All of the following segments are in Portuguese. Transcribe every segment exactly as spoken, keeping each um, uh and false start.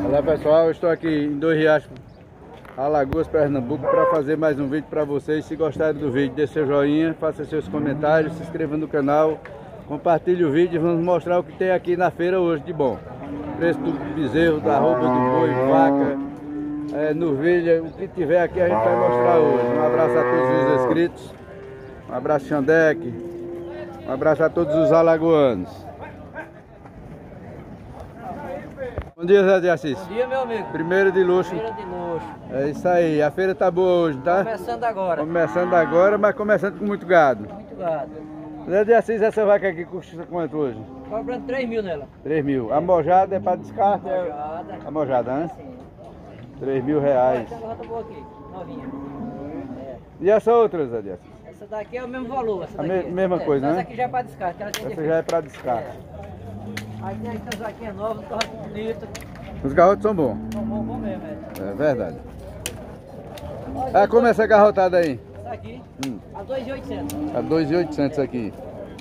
Olá pessoal, eu estou aqui em Dois Riachos, Alagoas, Pernambuco, para fazer mais um vídeo para vocês. Se gostaram do vídeo, deixe seu joinha, faça seus comentários, se inscreva no canal, compartilhe o vídeo e vamos mostrar o que tem aqui na feira hoje de bom. Preço do bezerro, da roupa do boi, vaca, é, novilha, o que tiver aqui a gente vai mostrar hoje. Um abraço a todos os inscritos, um abraço Xandeque, um abraço a todos os alagoanos. Bom dia, Zé de Assis. Bom dia, meu amigo. Primeiro de luxo. Feira de luxo. É isso aí, a feira tá boa hoje, tá? Começando agora. Começando agora, mas começando com muito gado. Muito gado. Zé de Assis, essa vaca aqui custa quanto hoje? Cobrando três mil nela. três mil. A mojada é para descarte? Mojada. A mojada, né? Sim. três mil reais. Essa garota boa aqui, novinha. É. E essa outra, Zé de Assis? Essa daqui é o mesmo valor. Essa A daqui. me- mesma É, coisa, essa né? aqui já é para descarte. Ela tem Essa defeito. já é para descarte. É. Aí tem essas vaquinhas novas, um carro bonito. Os garrotes são bons. Bom, bom, bom mesmo, é. É verdade. Ah, como é essa garrotada aí? Essa aqui, Hum. a dois mil e oitocentos. A dois mil e oitocentos aqui.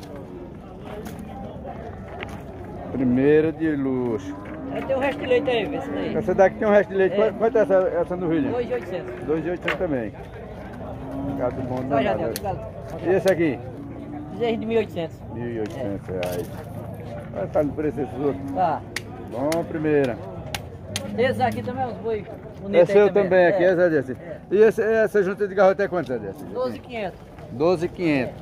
Primeira de luxo. Aí tem o resto de leite aí, esse daí. Essa daqui tem um resto de leite. É. Quanto é essa, essa novilha? dois mil e oitocentos. dois mil e oitocentos também. Gado bom Tá, já danado. deu. E esse aqui? Bezerro de mil e oitocentos. mil e oitocentos reais. Olha, tá no preço desses outros. Tá. Bom, primeira. Esse aqui também é uns boi bonitos. É seu aí também aqui, é, é. Zé Desse? E esse, essa junta de garrote é quanto, Zé Desse? doze mil e quinhentos. doze mil e quinhentos.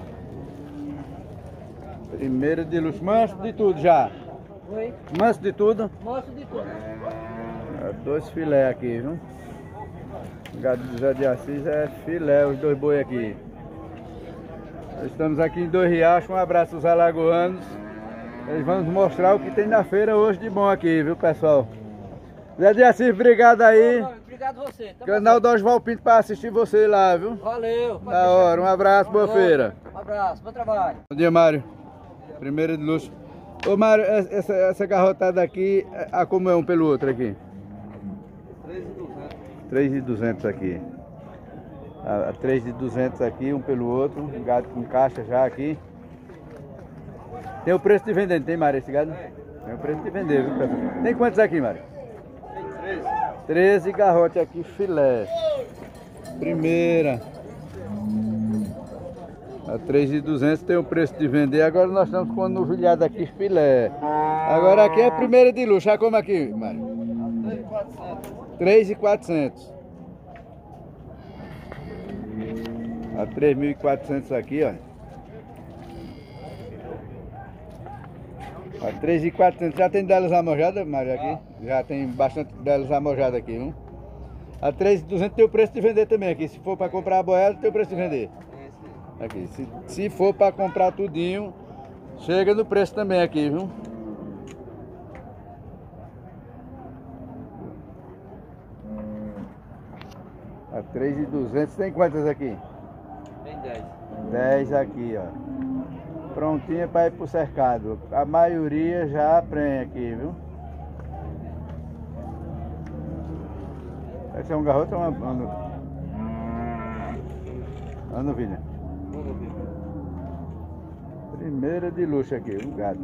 Primeira de luxo. Manso de tudo já. Oi? Manso de tudo. Mostro de tudo. É, dois filé aqui, viu? O gado do Zé de Assis é filé, os dois boi aqui. Estamos aqui em Dois Riachos, um abraço aos alagoanos. Eles vão nos mostrar o que tem na feira hoje de bom aqui, viu pessoal? Zé de Assis, obrigado aí. Não, não, obrigado a você. Tamo Canal do Oswaldo Pinto para assistir você lá, viu? junto. Valeu. pode Da deixar. hora, um abraço, boa Falou. feira. Um abraço, bom trabalho. Bom dia, Mário. Primeiro de luxo. Ô Mário, essa, essa garrotada aqui, a como é um pelo outro aqui? três mil e duzentos aqui. A, a três mil e duzentos aqui, um pelo outro. Um gado com caixa já aqui. Tem o preço de vender, tem, Mário, esse gado? Tem o preço de vender, viu, pessoal? Tem quantos aqui, Mário? Tem treze. treze garrote aqui, filé. Primeira. A três mil e duzentos tem o preço de vender. Agora nós estamos com a novilhada aqui, filé. Agora aqui é a primeira de luxo. Já como aqui, Mário? três mil e quatrocentos. A três mil e quatrocentos aqui, ó. A três mil e quatrocentos. Já tem delas amojadas, Mário, aqui? Já tem bastante delas amojadas aqui, viu? A três mil e duzentos tem o preço de vender também aqui. Se for para comprar a boiada, tem o preço de vender. Aqui, se, se for para comprar tudinho, chega no preço também aqui, viu? A três mil e duzentos tem quantas aqui? Tem dez. dez aqui, ó. Prontinha para ir pro cercado. A maioria já prenha aqui, viu? Esse é um garrote ou uma, uma, no- uma novilha? Primeira de luxo aqui, um gado.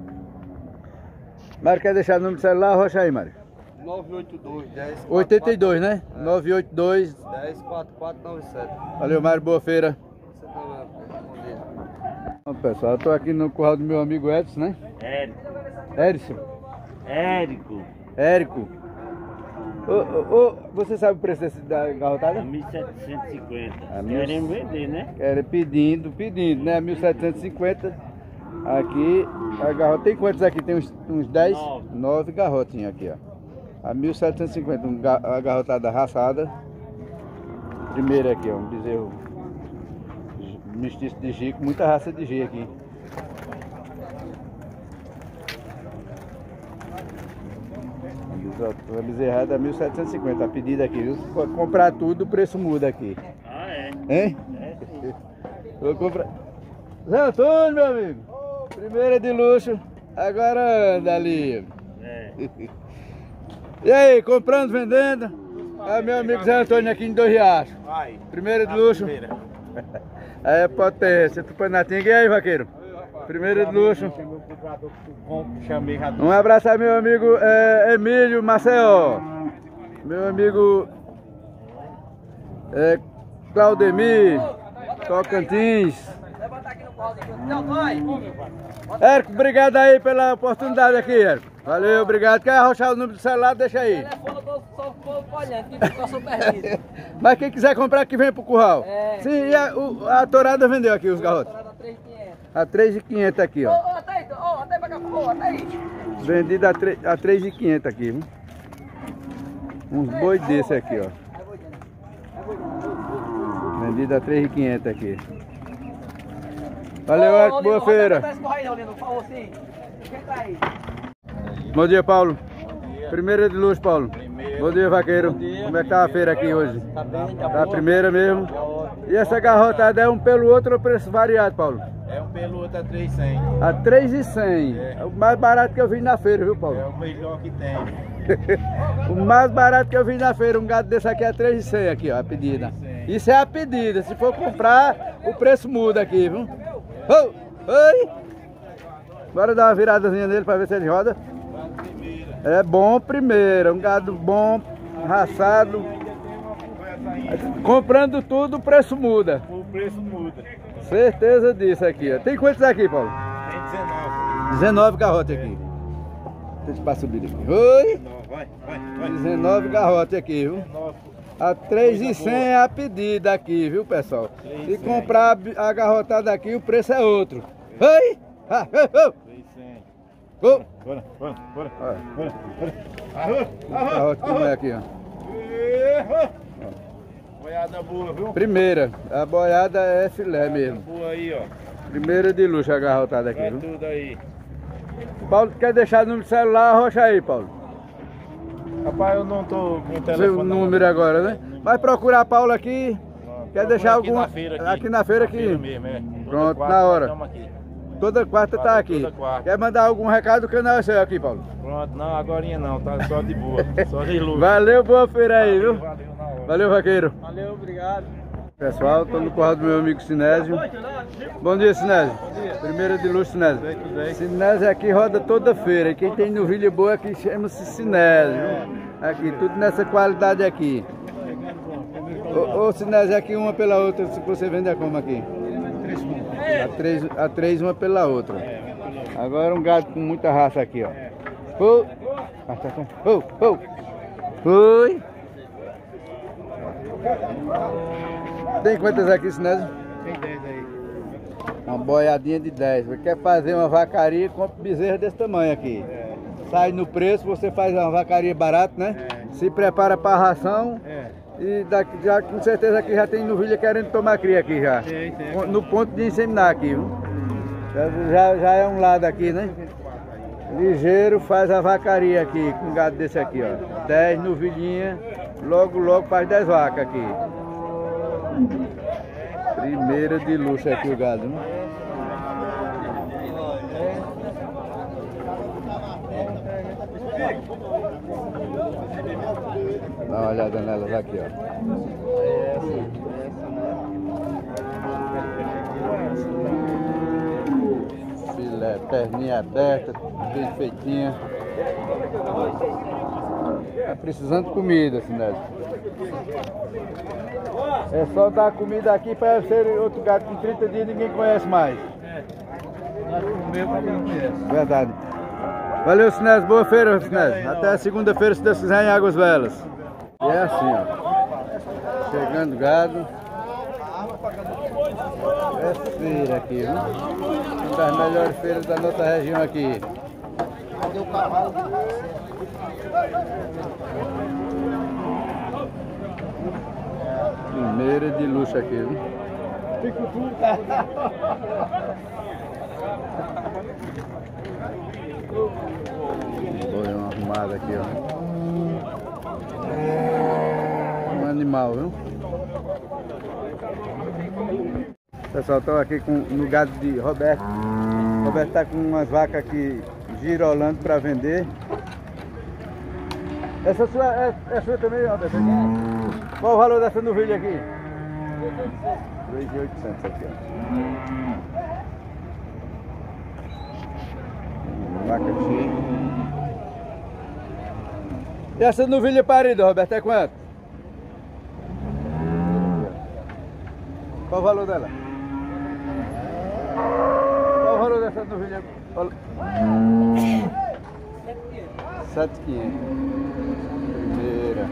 Mário, quer deixar o número do celular? Rocha aí, Mário. nove oito dois, dez, oitenta e dois, né? nove oito dois. dez, quatro quatro nove sete. Valeu, Mário, boa feira. Você tá lá, bom dia. Bom, pessoal, eu tô aqui no curral do meu amigo Edson, né? Érico. Edson. Érico. Érico. Ô, ô, ô, você sabe o preço desse da garrotada? mil setecentos e cinquenta. A mil- Queremos vender, né? Era pedindo, pedindo, né? mil setecentos e cinquenta. Aqui, a garrota. Tem quantos aqui? Tem uns, uns dez? Nove. nove garrotinhas aqui, ó. A mil setecentos e cinquenta, um, ga- a garrotada raçada. Primeira aqui, ó, um bezerro mestiço de G, com muita raça de G aqui. A bezerrada é mil setecentos e cinquenta, a pedida aqui, viu? Se for comprar tudo, o preço muda aqui. Ah, é. Hein? É sim. Vou comprar. Zé Antônio, meu amigo. Primeira de luxo. Agora anda ali. É. E aí, comprando, vendendo? É meu amigo Zé Antônio aqui em Dois Riachos. Vai. Primeira de luxo. Primeira. Aí é potência, Tupanatinga. E aí, vaqueiro? Primeira de luxo. Um abraço aí, meu amigo é, Emílio Maceió. Meu amigo é, Claudemir Tocantins. Érico, obrigado aí pela oportunidade aqui, Érico. Valeu, obrigado. Quer arrochar o número do celular? Deixa aí. Mas quem quiser comprar, que vem pro curral. É. Sim, e a, o, a tourada vendeu aqui os garrotes. A três mil e quinhentos aqui, ó. Vendido a três mil e quinhentos aqui, viu? Uns boi desse aqui, ó. Vendido a três mil e quinhentos aqui. Valeu, Érico, boa feira. Bom dia, Paulo. Primeira de luz, Paulo. Primeiro. Bom dia, vaqueiro. Dia. Como é que tá a feira aqui hoje? Tá bem, tá, tá a primeira mesmo. E essa garrotada é um pelo outro ou preço variado, Paulo? É um pelo outro a três mil e cem. A três mil e cem. É. É o mais barato que eu vi na feira, viu, Paulo? É o melhor que tem. O mais barato que eu vi na feira, um gado desse aqui é três mil e cem aqui, ó, a pedida. Isso é a pedida. Se for comprar, o preço muda aqui, viu? Oh, oi! Bora dar uma viradazinha nele para ver se ele roda. É bom primeiro, um gado bom, raçado. Comprando tudo, o preço muda. O preço muda. Certeza disso aqui, ó. Tem quantos aqui, Paulo? Tem dezenove. dezenove garrotes aqui. Deixa eu subir aqui. Oi! Vai, vai, vai. dezenove garrotes aqui, viu? A três mil e cem é a pedida aqui, viu, pessoal? Se comprar a garrotada aqui, o preço é outro. Oi! Ah, oh, oh. Oh. Bora, bora, bora, bora, bora, bora. Garrote como é aqui, ó. Boiada boa, viu? Primeira, a boiada é filé mesmo. Boa aí, ó. Primeira de luxo a garrotada aqui, vai viu? Tudo aí. Paulo, quer deixar o número do celular? Arrocha aí, Paulo. Rapaz, eu não tô com o telefone. Seu número agora, né? Vai procurar Paulo aqui. Não, quer deixar alguma... Aqui na feira aqui. Aqui na feira aqui. Na feira mesmo, é. Pronto, na hora. Toda quarta tá aqui. Toda quarta. Quer mandar algum recado? O canal é seu aqui, Paulo. Pronto, não, agorinha não, tá só de boa. Só de luz. Valeu, boa feira aí, viu? Valeu, na hora. Valeu, vaqueiro. Valeu, obrigado. Pessoal, tô no curral do meu amigo Sinésio. Bom dia, Sinésio. Bom dia. Primeira de luxo, Sinésio. Sinésio aqui roda toda feira. Quem tem novilha boa aqui chama-se Sinésio. Aqui, tudo nessa qualidade aqui. Ô, ô Sinésio, aqui uma pela outra, se você vende a como aqui? A três, a três uma pela outra. Agora um gado com muita raça aqui, ó. Oh, oh, oh. Foi. Tem quantas aqui, Sinésio? Tem dez aí. Uma boiadinha de dez. Você quer fazer uma vacaria, compra bezerra desse tamanho aqui. É. Sai no preço, você faz uma vacaria barata, né? É. Se prepara para a ração. É. E daqui, já, com certeza aqui já tem novilha querendo tomar cria aqui já. Tem, tem. No ponto de inseminar aqui, viu? Já, já é um lado aqui, né? Ligeiro faz a vacaria aqui, com um gado desse aqui, ó. dez novilhinhas, logo, logo faz dez vacas aqui. Primeira de luxo aqui o gado, né? Dá uma olhada nelas aqui, ó. Filé, perninha aberta, bem feitinha. Tá precisando de comida, Sinésio. É só dar comida aqui para ser outro gado com trinta dias ninguém conhece mais. Verdade. Valeu, Sinésio. Boa feira, Sinésio. Até segunda-feira, se Deus quiser, em Águas Belas. E é assim, ó. Chegando gado. É feira aqui, viu? Uma das melhores feiras da nossa região aqui. Cadê o cavalo? Primeira de luxo aqui, viu? Olha uma arrumada aqui, ó. Um animal, viu? Pessoal, estou aqui com, no gado de Roberto. Roberto está com umas vacas aqui girolando para vender. Essa sua é, é sua também, Roberto? Qual o valor dessa novilha aqui? três mil e oitocentos aqui, ó. Vaca cheia. E essa novilha parida, Roberto, é quanto? Qual o valor dela? Qual o valor dessa novilha? sete mil e quinhentos. Primeira.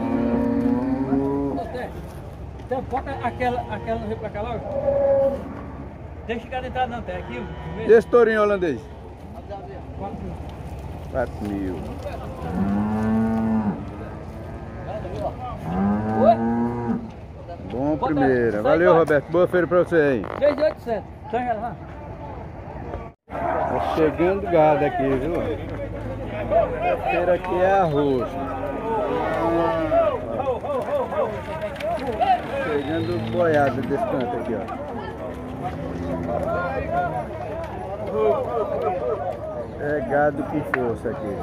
Então, bota aquela, aquela no rio pra cá logo. Deixa chegar de entrada não, tem aqui. E esse tourinho holandês? quatro quatro mil. mil. Bom, Bota, primeira. sai Valeu, embora. Roberto. Boa feira pra você aí. três mil e oitocentos. Só ela lá. Tá chegando gado aqui, viu? A feira aqui é arroz. Chegando boiada desse canto aqui, ó. É gado com força aqui.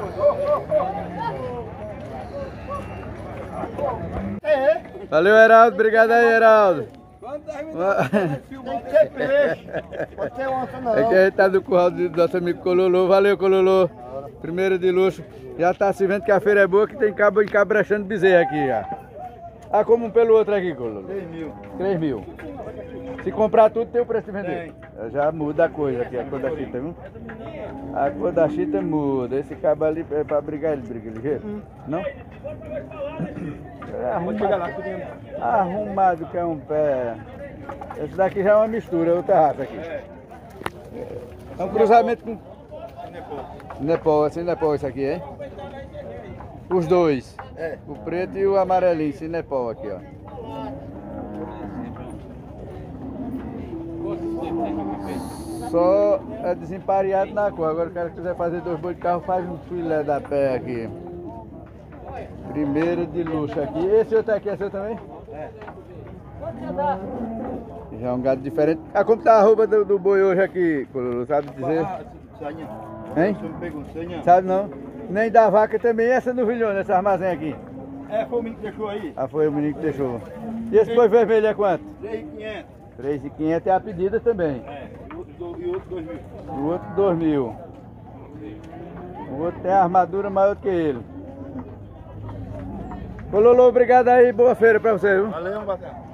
Valeu, Heraldo. Obrigado aí, Heraldo. Tem que ter peixe. Pode ter onça não. É que a gente tá no curral do nosso amigo Cololô. Valeu, Cololô. Primeiro de luxo. Já tá se vendo que a feira é boa, que tem cabo encabrachando bezerra aqui, ó. Ah, como um pelo outro aqui, Cololô. três mil. três mil. Se comprar tudo, tem o preço de vender. Já muda a coisa aqui, a cor da chita, viu? A cor da chita muda. Esse cabo ali é pra brigar, ele briga ligeiro? Hum. Não? É arrumado, arrumado que é um pé. Esse daqui já é uma mistura, é outra raça aqui. É um cruzamento com... Nepal, assim Nepal isso aqui, é? Os dois. É. O preto e o amarelinho, esse Nepal aqui, ó. Só é desempareado na cor. Agora o cara que quiser fazer dois bois de carro, faz um filé da pé aqui. Primeiro de luxo aqui. Esse outro aqui é seu também? É. Já é um gado diferente. Ah, como tá a roupa do, do boi hoje aqui, Cololo? Sabe dizer? Hein? Sabe não? Nem da vaca também. E essa novilhona, esse armazém aqui? É, foi o menino que deixou aí. Ah, foi o menino que deixou. E esse boi vermelho é quanto? três mil e quinhentos. três mil e quinhentos é a pedida também. É, e o outro dois mil. O outro dois mil. O outro tem a armadura maior do que ele. Cololô, obrigado aí, boa feira pra você, viu? Valeu, Marcelo.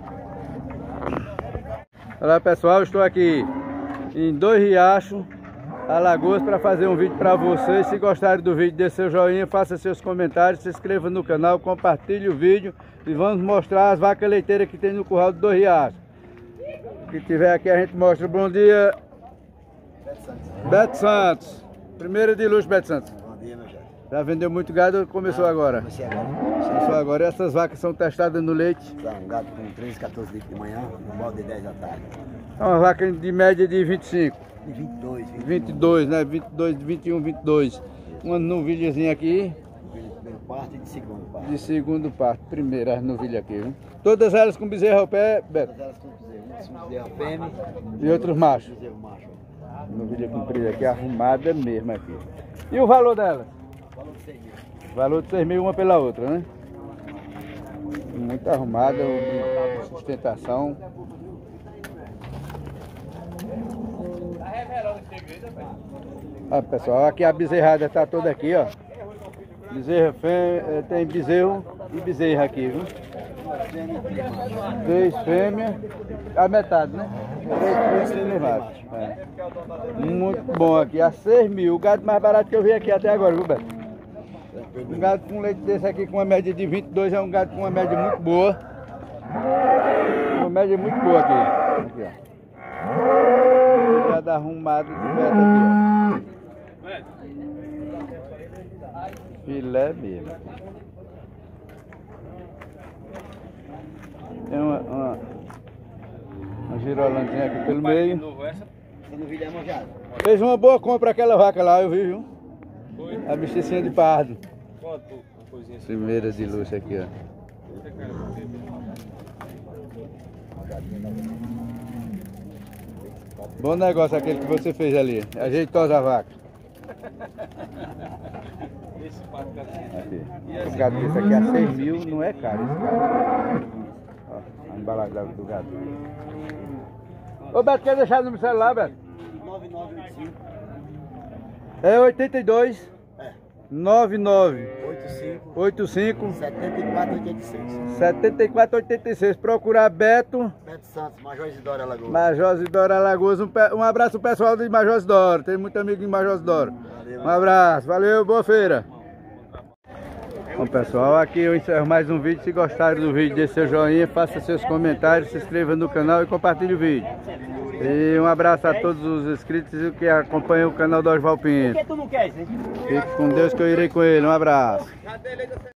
Olá pessoal, estou aqui em Dois Riachos, Alagoas, para fazer um vídeo para vocês. Se gostarem do vídeo, dê seu joinha, faça seus comentários, se inscreva no canal, compartilhe o vídeo e vamos mostrar as vacas leiteiras que tem no curral de Dois Riachos. Se tiver aqui a gente mostra. Bom dia, Beto Santos. Beto Santos. Primeiro de luxo, Beto Santos. Bom dia, meu chefe. Já vendeu muito gado ou começou agora? Comecei agora. Começou agora. E essas vacas são testadas no leite? São um gato com treze, quatorze litros de manhã, um balde de dez da tarde. É uma vaca de média de vinte e cinco. De vinte e dois, vinte e dois, né? vinte e dois, vinte e um, vinte e dois. Uma novilhazinha aqui. De primeiro parto e de segundo parto. De segundo parto. Primeira as novilhas aqui, viu? Todas elas com bezerro ao pé, Beto. Todas elas com bezerro. Um bezerro fêmea E outros machos. bezerro macho. Novilha comprida aqui, arrumada mesmo aqui. E o valor delas? Valor de seis mil. Valor de seis mil uma pela outra, né? Muito arrumada, de sustentação. Ah, pessoal, aqui a bezerrada está toda aqui, ó. Bezerra fêmea, tem bezerro e bezerra aqui, viu? Três fêmeas, a metade, né? Três fêmeas machos. É. Muito bom aqui, a seis mil. O gado mais barato que eu vi aqui até agora, viu, Beto? Um gado com leite desse aqui com uma média de vinte e dois é um gado com uma média muito boa. Uma média muito boa aqui. Aqui, ó. Gado arrumado de Beto aqui, ó. Filé mesmo. Tem uma, uma, uma girolandinha aqui pelo meio. Essa novilha é manjada. Fez uma boa compra aquela vaca lá, eu vi, viu? A bichicinha de pardo. Primeira de luxo aqui, ó. Bom negócio aquele que você fez ali. Ajeitosa a vaca. Aqui. O gado desse aqui a seis mil não é caro esse gado. Ó, a embalagem do gado. Ô Beto, quer deixar no meu celular, Beto? nove nove oito cinco, É oitenta e dois, É. nove nove, oito cinco, oito cinco, setenta e quatro, oitenta e seis. setenta e quatro oitenta e seis. Procurar Beto, Beto Santos, Major Isidoro Alagoas. Major Isidoro Alagoas. Um, pe- um abraço pro pessoal de Major Isidoro. Tem muito amigo em Major Isidoro. Um abraço, valeu, boa feira. Bom pessoal, aqui eu encerro mais um vídeo. Se gostaram do vídeo, deixe seu joinha, faça seus comentários, se inscreva no canal e compartilhe o vídeo. E um abraço a todos os inscritos e que acompanham o canal do Oswaldo Pinto. Por que tu não quer, hein? Fique com Deus que eu irei com ele. Um abraço.